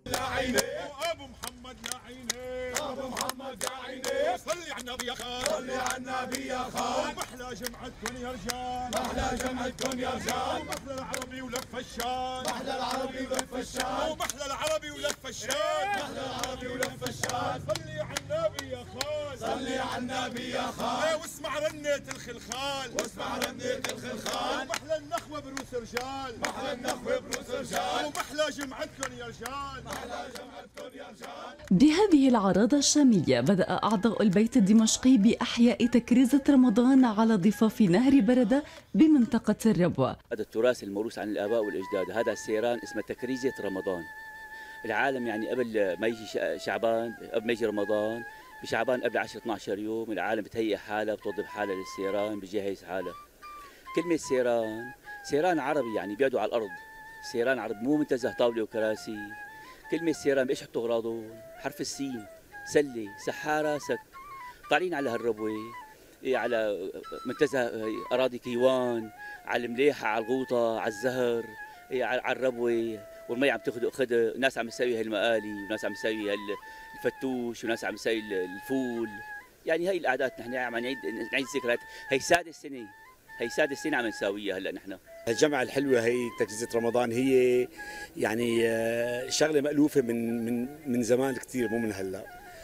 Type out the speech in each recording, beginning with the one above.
يا عيني ابو محمد يا عيني ابو محمد يا عيني صلي على النبي يا خال صلي على النبي يا خال محلى جمعتكم يا رجال محلى جمعتكم يا رجال ومحلى العربي ولف الشال محلى العربي ولف الشال ومحلى العربي ولف الشال محلى العربي ولف الشال صلي على النبي يا خال صلي على النبي يا خال واسمع رنة الخلخال واسمع رنة الخلخال ومحلى النخوة بروس رجال محلى النخوة بروس رجال ومحلى جمعتكم يا رجال محلى جمعتكم يا رجال. بهذه العراضة الشامية بدأ أعضاء البيت الدمشقي بأحياء تكريزة رمضان على ضفاف نهر بردة بمنطقة الربوة. هذا التراث الموروث عن الآباء والأجداد، هذا السيران اسمه تكريزة رمضان. العالم يعني قبل ما يجي شعبان، قبل ما يجي رمضان بشعبان قبل 10 12 يوم العالم بتهيئ حالها، بتوظف حالها للسيران، بجهز حالها. كلمة سيران، سيران عربي يعني بيقعدوا على الأرض، سيران عربي مو منتزه طاولة وكراسي. كلمة سيران بإيش حطوا أغراضهم؟ حرف السين، سلة، سحارة، سك. طالعين على هالربوة، على منتزه أراضي كيوان، على المليحة، على الغوطة، على الزهر، على الربوة، والمي عم تاخذ، الناس عم تسوي هالمقالي، وناس عم تسوي الفتوش، وناس عم تسوي الفول. يعني هي القعدات نحن عم نعيد ذكريات، هي سادس سنة عم نساويها هلا نحن. الجمعة الحلوة هي تكريزة رمضان، هي يعني شغلة مألوفة من زمان كثير، مو من هلا،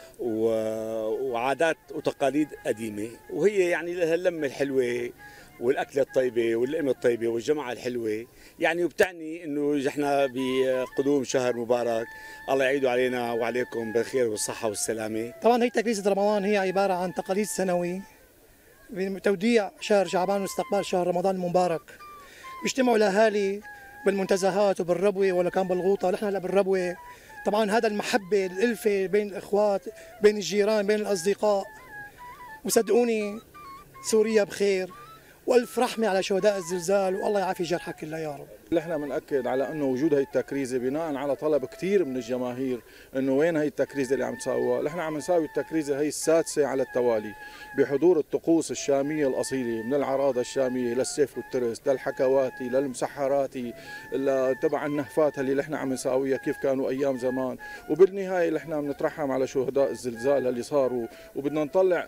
وعادات وتقاليد قديمة، وهي يعني لها اللمة الحلوة والأكلة الطيبة واللقمة الطيبة والجمعة الحلوة، يعني وبتعني إنه احنا بقدوم شهر مبارك، الله يعيده علينا وعليكم بالخير والصحة والسلامة. طبعا هي تكريزة رمضان هي عبارة عن تقاليد سنوي بتوديع شهر شعبان واستقبال شهر رمضان المبارك. بيجتمعوا الأهالي بالمنتزهات وبالربوة، ولا كان بالغوطة، نحن هلا بالربوة. طبعا هذا المحبة الألفة بين الإخوات، بين الجيران، بين الأصدقاء. وصدقوني سوريا بخير، والف رحمه على شهداء الزلزال، والله يعافي جرحها كلها يا رب. نحن بنأكد على انه وجود هي التكريزه بناء على طلب كثير من الجماهير، انه وين هي التكريزه اللي عم تساووها؟ نحن عم نساوي التكريزه هي السادسه على التوالي بحضور الطقوس الشاميه الاصيله، من العراضه الشاميه للسيف والترس، للحكواتي، للمسحراتي، تبع النهفات اللي نحن عم نساويها كيف كانوا ايام زمان، وبالنهايه نحن بنترحم على شهداء الزلزال اللي صاروا، وبدنا نطلع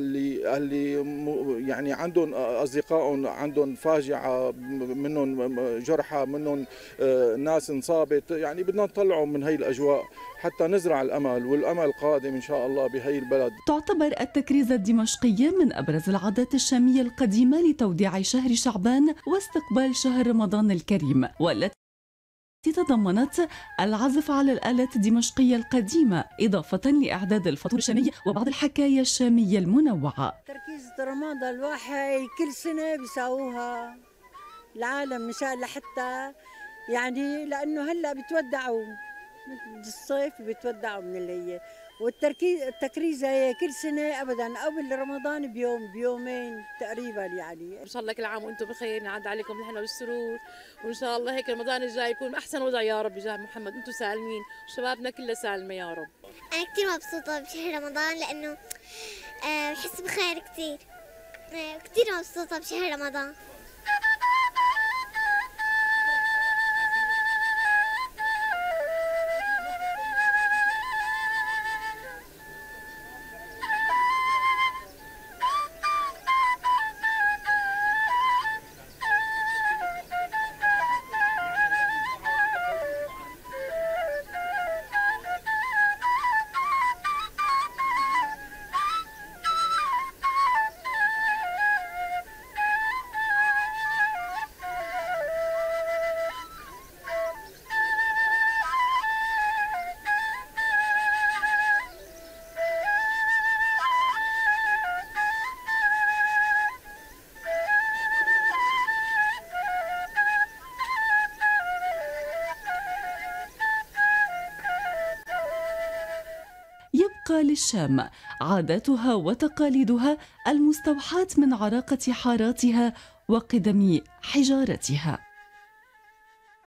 اللي يعني عندهم اصدقائهم عندهم فاجعه، منهم جرحى، منهم ناس انصابت، يعني بدنا نطلعهم من هي الاجواء حتى نزرع الامل، والامل قادم ان شاء الله بهي البلد. تعتبر التكريزة الدمشقية من ابرز العادات الشامية القديمة لتوديع شهر شعبان واستقبال شهر رمضان الكريم، والتي تضمنت العزف على الآلات الدمشقية القديمة، إضافة لإعداد الفطور الشامي وبعض الحكاية الشامية المنوعة. تركيزة رمضان الواحد كل سنة بيساووها العالم مشان لحتى يعني لأنه هلا بتودعوا الصيف، بتودعوا من اللي هي، والتكريزة هي كل سنة أبدا قبل رمضان بيوم بيومين تقريبا. يعني إن شاء الله كل عام وأنتم بخير، نعد عليكم نحن بالسرور، وإن شاء الله هيك رمضان الجاي يكون أحسن وضع يا رب بجاه محمد، أنتم سالمين وشبابنا كلها سالمة يا رب. أنا كثير مبسوطة بشهر رمضان لأنه بحس بخير كثير، كثير مبسوطة بشهر رمضان. للشام عاداتها وتقاليدها المستوحاة من عراقة حاراتها وقدم حجارتها.